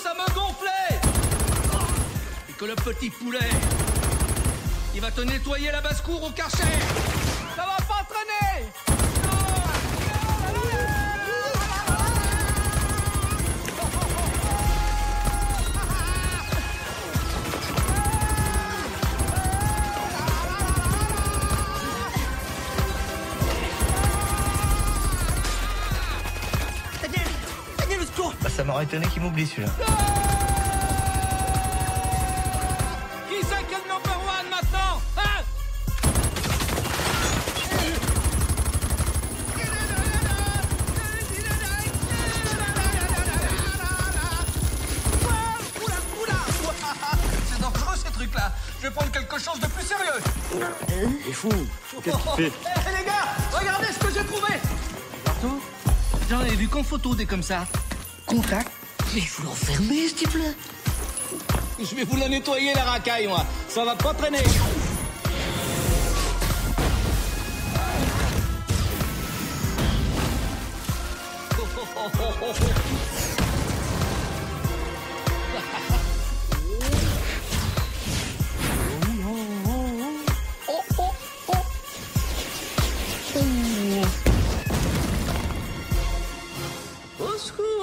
à me gonfler. Et que le petit poulet, il va te nettoyer la basse-cour au Karcher. Ça va pas traîner. Daniel, au secours. Bah, ça m'aurait étonné qu'il m'oublie celui-là. Qui c'est qui est le number one maintenant, hein? C'est dangereux ces trucs-là. Je vais prendre quelque chose de plus sérieux. Il est fou. Qu'est-ce qu'il fait? Hé les gars, regardez ce que j'ai trouvé. Partout. J'en ai vu qu'en photo des comme ça. Contact. Mais il faut l'enfermer, ce type-là. Je vais vous la nettoyer la racaille, moi. Ça va pas traîner. Au secours.